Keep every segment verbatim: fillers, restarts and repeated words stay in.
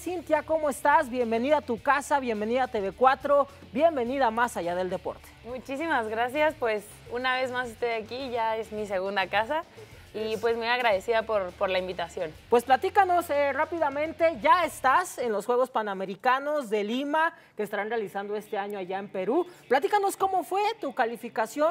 Cintia, ¿cómo estás? Bienvenida a tu casa, bienvenida a T V cuatro, bienvenida a Más Allá del Deporte. Muchísimas gracias, pues una vez más estoy aquí, ya es mi segunda casa y pues muy agradecida por, por la invitación. Pues platícanos eh, rápidamente, ya estás en los Juegos Panamericanos de Lima que estarán realizando este año allá en Perú. Platícanos cómo fue tu calificación,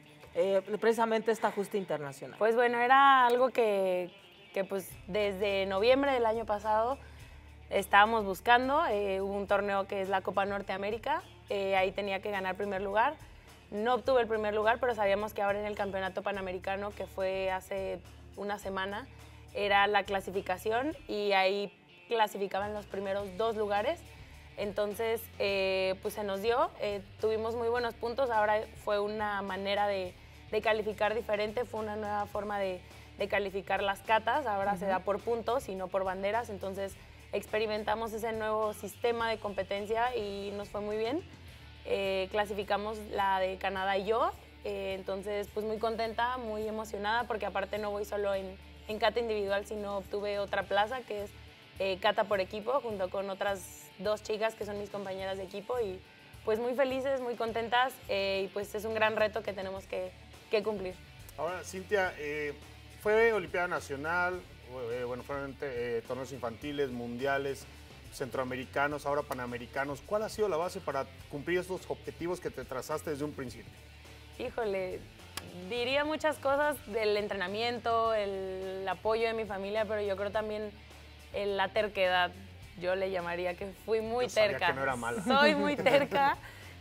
eh, precisamente esta justa internacional. Pues bueno, era algo que, que pues desde noviembre del año pasado estábamos buscando, eh, hubo un torneo que es la Copa Norteamérica, eh, ahí tenía que ganar primer lugar. No obtuve el primer lugar, pero sabíamos que ahora en el Campeonato Panamericano, que fue hace una semana, era la clasificación y ahí clasificaban los primeros dos lugares. Entonces, eh, pues se nos dio, eh, tuvimos muy buenos puntos, ahora fue una manera de, de calificar diferente, fue una nueva forma de, de calificar las catas, ahora uh-huh. se da por puntos y no por banderas, entonces experimentamos ese nuevo sistema de competencia y nos fue muy bien. Eh, clasificamos la de Canadá y yo, eh, entonces pues muy contenta, muy emocionada porque aparte no voy solo en, en cata individual, sino obtuve otra plaza que es eh, cata por equipo junto con otras dos chicas que son mis compañeras de equipo y pues muy felices, muy contentas eh, y pues es un gran reto que tenemos que, que cumplir. Ahora, Cintia, eh, fue Olimpiada Nacional, eh, bueno, fueron eh, torneos infantiles, mundiales, centroamericanos, ahora panamericanos. ¿Cuál ha sido la base para cumplir estos objetivos que te trazaste desde un principio? Híjole, diría muchas cosas del entrenamiento, el apoyo de mi familia, pero yo creo también el, la terquedad. Yo le llamaría que fui muy yo sabía terca. Que no era mala. Soy muy terca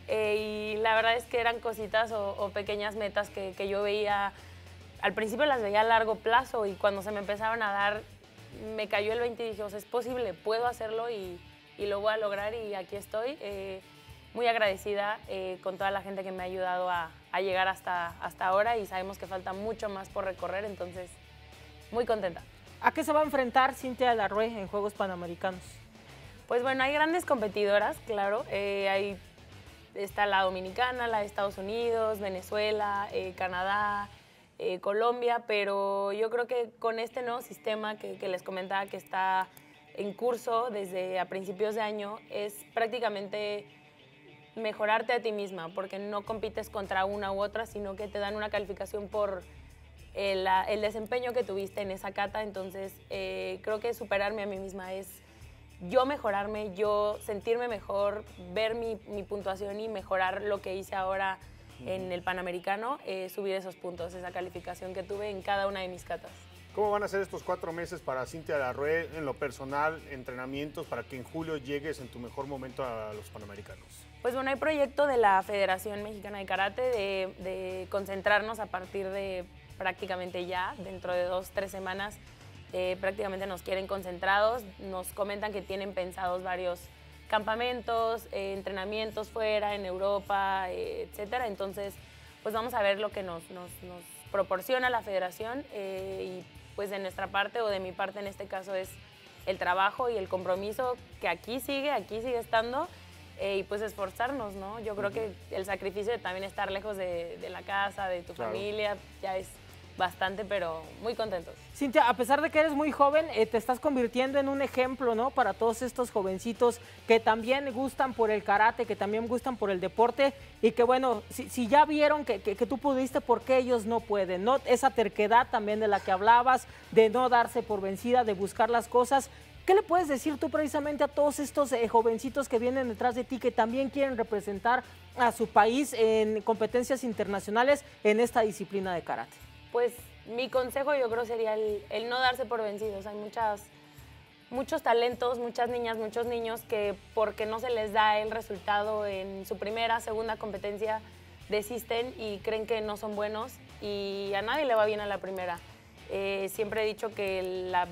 eh, y la verdad es que eran cositas o, o pequeñas metas que, que yo veía. Al principio las veía a largo plazo y cuando se me empezaban a dar me cayó el veinte y dije, o sea, es posible, puedo hacerlo y, y lo voy a lograr y aquí estoy. Eh, muy agradecida eh, con toda la gente que me ha ayudado a, a llegar hasta, hasta ahora y sabemos que falta mucho más por recorrer, entonces muy contenta. ¿A qué se va a enfrentar Cintia Larrué en Juegos Panamericanos? Pues bueno, hay grandes competidoras, claro. Eh, hay, está la Dominicana, la de Estados Unidos, Venezuela, eh, Canadá, Eh, Colombia, pero yo creo que con este nuevo sistema que, que les comentaba que está en curso desde a principios de año, es prácticamente mejorarte a ti misma, porque no compites contra una u otra, sino que te dan una calificación por el, el desempeño que tuviste en esa cata, entonces eh, creo que superarme a mí misma es yo mejorarme, yo sentirme mejor, ver mi, mi puntuación y mejorar lo que hice ahora en el Panamericano, eh, subir esos puntos, esa calificación que tuve en cada una de mis catas. ¿Cómo van a ser estos cuatro meses para Cintia Larrué en lo personal, entrenamientos, para que en julio llegues en tu mejor momento a los Panamericanos? Pues bueno, hay proyecto de la Federación Mexicana de Karate de, de concentrarnos a partir de prácticamente ya, dentro de dos, tres semanas, eh, prácticamente nos quieren concentrados, nos comentan que tienen pensados varios campamentos, eh, entrenamientos fuera, en Europa, eh, etcétera. Entonces, pues vamos a ver lo que nos, nos, nos proporciona la federación eh, y pues de nuestra parte o de mi parte en este caso es el trabajo y el compromiso que aquí sigue, aquí sigue estando eh, y pues esforzarnos, ¿no? Yo creo uh-huh. que el sacrificio de también estar lejos de, de la casa, de tu claro. familia, ya es bastante, pero muy contentos. Cintia, a pesar de que eres muy joven, eh, te estás convirtiendo en un ejemplo, ¿no? Para todos estos jovencitos que también gustan por el karate, que también gustan por el deporte y que, bueno, si, si ya vieron que, que, que tú pudiste, ¿por qué ellos no pueden? ¿No? Esa terquedad también de la que hablabas, de no darse por vencida, de buscar las cosas. ¿Qué le puedes decir tú precisamente a todos estos eh, jovencitos que vienen detrás de ti, que también quieren representar a su país en competencias internacionales en esta disciplina de karate? Pues mi consejo yo creo sería el, el no darse por vencidos. Hay muchas, muchos talentos, muchas niñas, muchos niños que porque no se les da el resultado en su primera, segunda competencia, desisten y creen que no son buenos y a nadie le va bien a la primera. Eh, siempre he dicho que la,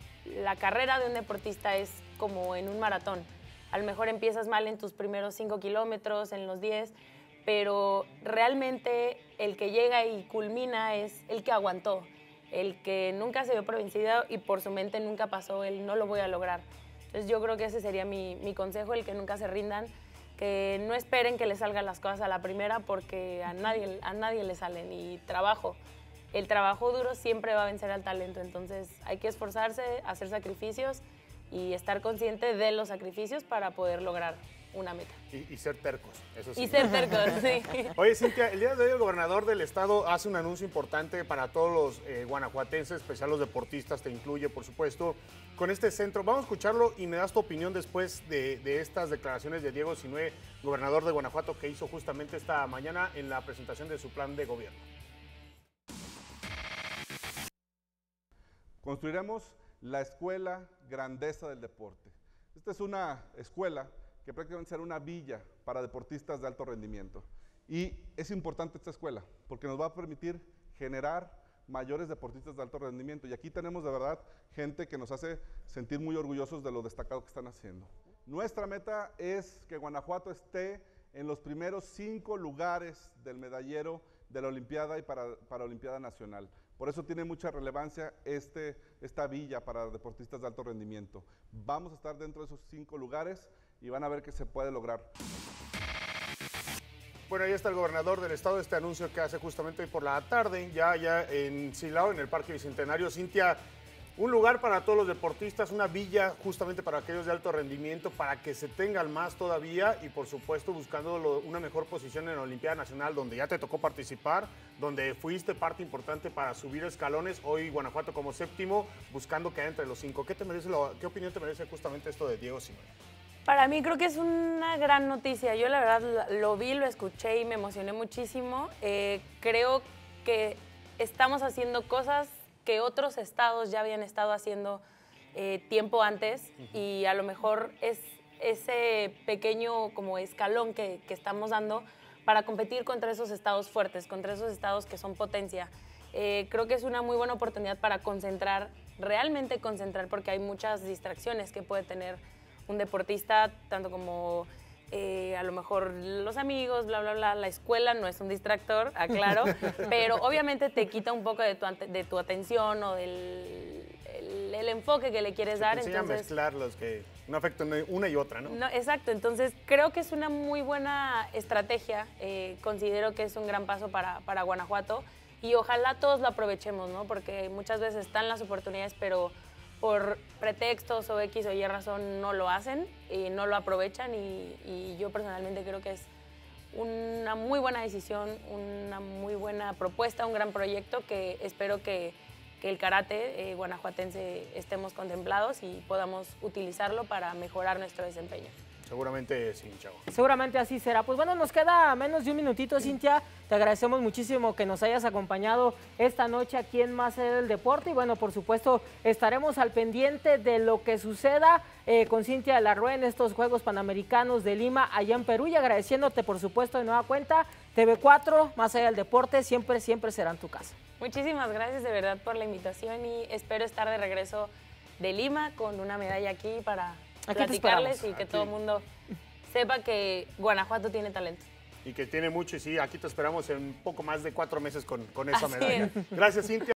la carrera de un deportista es como en un maratón. A lo mejor empiezas mal en tus primeros cinco kilómetros, en los diez, pero realmente el que llega y culmina es el que aguantó, el que nunca se vio por vencido y por su mente nunca pasó el no lo voy a lograr. Entonces yo creo que ese sería mi, mi consejo, el que nunca se rindan, que no esperen que les salgan las cosas a la primera porque a nadie, a nadie le salen y trabajo. El trabajo duro siempre va a vencer al talento, entonces hay que esforzarse, hacer sacrificios y estar consciente de los sacrificios para poder lograr una meta. Y, y ser tercos, eso sí. Y ser tercos, sí. Oye, Cintia, el día de hoy el gobernador del estado hace un anuncio importante para todos los eh, guanajuatenses, especial los deportistas, te incluye, por supuesto, con este centro. Vamos a escucharlo y me das tu opinión después de, de estas declaraciones de Diego Sinue, gobernador de Guanajuato, que hizo justamente esta mañana en la presentación de su plan de gobierno. Construiremos la Escuela Grandeza del Deporte. Esta es una escuela que prácticamente será una villa para deportistas de alto rendimiento. Y es importante esta escuela porque nos va a permitir generar mayores deportistas de alto rendimiento. Y aquí tenemos de verdad gente que nos hace sentir muy orgullosos de lo destacado que están haciendo. Nuestra meta es que Guanajuato esté en los primeros cinco lugares del medallero de la Olimpiada y para, para Olimpiada Nacional. Por eso tiene mucha relevancia este, esta villa para deportistas de alto rendimiento. Vamos a estar dentro de esos cinco lugares y van a ver que se puede lograr. Bueno, ahí está el gobernador del estado, este anuncio que hace justamente hoy por la tarde, ya, ya en Silao, en el Parque Bicentenario. Cintia, un lugar para todos los deportistas, una villa justamente para aquellos de alto rendimiento, para que se tengan más todavía y por supuesto buscando lo, una mejor posición en la Olimpiada Nacional, donde ya te tocó participar, donde fuiste parte importante para subir escalones, hoy Guanajuato como séptimo, buscando quedar entre los cinco. ¿Qué, te merece lo, qué opinión te merece justamente esto de Diego Sinue? Para mí creo que es una gran noticia. Yo la verdad lo vi, lo escuché y me emocioné muchísimo. Eh, creo que estamos haciendo cosas que otros estados ya habían estado haciendo eh, tiempo antes y a lo mejor es ese pequeño como escalón que, que estamos dando para competir contra esos estados fuertes, contra esos estados que son potencia. Eh, creo que es una muy buena oportunidad para concentrar, realmente concentrar, porque hay muchas distracciones que puede tener un deportista, tanto como eh, a lo mejor los amigos, bla, bla, bla. La escuela no es un distractor, aclaro, pero obviamente te quita un poco de tu, de tu atención o del el, el enfoque que le quieres Se dar. te enseña entonces, a mezclar los que no afectan una y otra, ¿no? No, exacto, entonces creo que es una muy buena estrategia, eh, considero que es un gran paso para, para Guanajuato y ojalá todos lo aprovechemos, ¿no? Porque muchas veces están las oportunidades, pero por pretextos o X o Y razón no lo hacen y no lo aprovechan y, y yo personalmente creo que es una muy buena decisión, una muy buena propuesta, un gran proyecto que espero que, que el karate eh, guanajuatense estemos contemplados y podamos utilizarlo para mejorar nuestro desempeño. Seguramente sí, Chavo. Seguramente así será. Pues bueno, nos queda menos de un minutito, Cintia. Te agradecemos muchísimo que nos hayas acompañado esta noche aquí en Más Allá del Deporte. Y bueno, por supuesto, estaremos al pendiente de lo que suceda eh, con Cintia de la Rúa en estos Juegos Panamericanos de Lima, allá en Perú. Y agradeciéndote, por supuesto, de nueva cuenta, T V cuatro, Más Allá del Deporte, siempre, siempre será en tu casa. Muchísimas gracias de verdad por la invitación y espero estar de regreso de Lima con una medalla aquí para Aquí platicarles y que Aquí. todo el mundo sepa que Guanajuato tiene talento. Y que tiene mucho y sí, aquí te esperamos en poco más de cuatro meses con, con esa Así medalla. es. Gracias, Cintia.